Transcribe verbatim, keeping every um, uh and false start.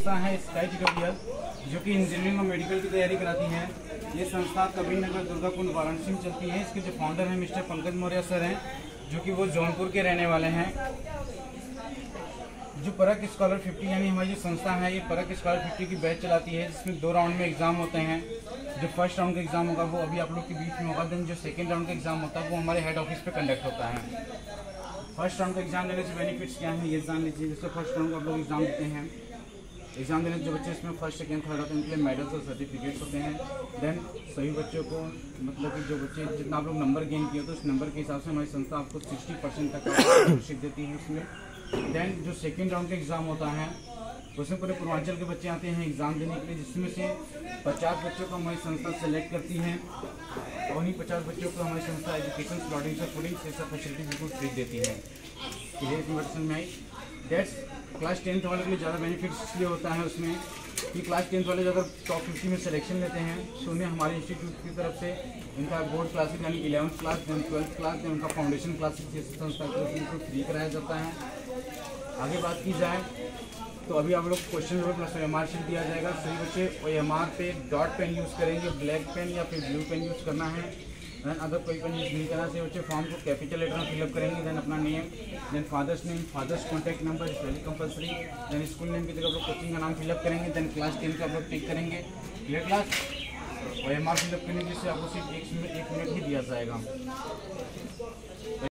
संस्था है sky tutorial, जो कि इंजीनियरिंग और मेडिकल की तैयारी कराती है। ये संस्था कबीर नगर दुर्गापुर वाराणसी में चलती है। इसके जो फाउंडर हैं मिस्टर पंकज मौर्य सर हैं, जो कि वो जौनपुर के रहने वाले हैं। जो परक स्कॉलर फिफ्टी यानी हमारी जो संस्था है, ये परक स्कॉलर फिफ्टी की बैच चलाती है, जिसमें दो राउंड में एग्जाम होते हैं। जो फर्स्ट राउंड का एग्जाम होगा वो अभी आप लोग के बीच में होगा। देन जो सेकेंड राउंड का एग्जाम होता है वो हमारे हेड ऑफिस पे कंडक्ट होता है। फर्स्ट राउंड का एग्जाम देने से बेनिफिट्स क्या हैं ये जान लीजिए। जैसे फर्स्ट राउंड का आप लोग एग्जाम देते हैं, एग्जाम देने जो बच्चे इसमें फर्स्ट सेकेंड थर्ड होते हैं उनके लिए मेडल्स और सर्टिफिकेट्स होते हैं। देन सभी बच्चों को मतलब कि जो बच्चे जितना आप लोग नंबर गेन किए तो उस नंबर के हिसाब से हमारी संस्था आपको सिक्सटी परसेंट तक स्कॉलरशिप देती है उसमें। देन जो सेकेंड राउंड का एग्ज़ाम होता है उसमें पूरे पूर्वांचल के बच्चे आते हैं एग्ज़ाम देने के लिए, जिसमें से पचास बच्चों को हमारी संस्था सेलेक्ट करती है और उन्हीं पचास बच्चों को हमारी संस्था एजुकेशन स्लॉटिंग से फूडिंग से सब फैसिलिटी बिल्कुल फ्री देती है। क्लियर इन्वर्सन में आई। डेट्स क्लास टेंथ वाले के लिए ज़्यादा बेनिफिट्स इसलिए होता है उसमें कि क्लास टेंथ वाले अगर टॉप फिफ्टी में सिलेक्शन लेते हैं तो उन्हें हमारे इंस्टीट्यूट की तरफ से इनका बोर्ड क्लासेस यानी eleventh class then twelfth class then उनका फाउंडेशन क्लासेस संस्था की तरफ से उनको फ्री कराया जाता है। आगे बात की जाए तो अभी आप लोग question paper plus O M R sheet दिया जाएगा। सभी बच्चे ओ एम आर पे डॉट पेन यूज़ करेंगे, ब्लैक पेन या फिर ब्लू पेन यूज़ करना है। देन अदर कोई पेन यूज़ नहीं करना चाहिए। बच्चे फॉर्म को कैपिटल लेटर में फिलअप करेंगे। देन अपना name, then father's name, father's contact number is very compulsory. Then school name की जगह आप लोग कोचिंग का नाम फिलअप करेंगे। देन क्लास टेन का आप लोग टिक करेंगे। Clear class. O M R fill up करने के लिए आपको सिर्फ एक मिनट एक मिनट ही दिया जाएगा।